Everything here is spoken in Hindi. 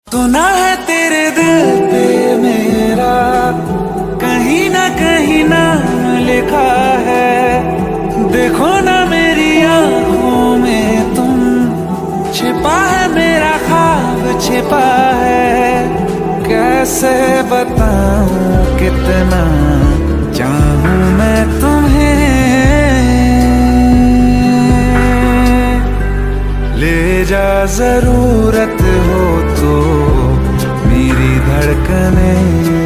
सुना है तेरे दिल पे मेरा कहीं ना कहीं नाम लिखा है। देखो ना मेरी आंखों में तुम, छिपा है मेरा ख्वाब छिपा है। कैसे बताऊं कितना चाहूं मैं तुम्हें। ले जा जरूरत हो तो मेरी धड़कने।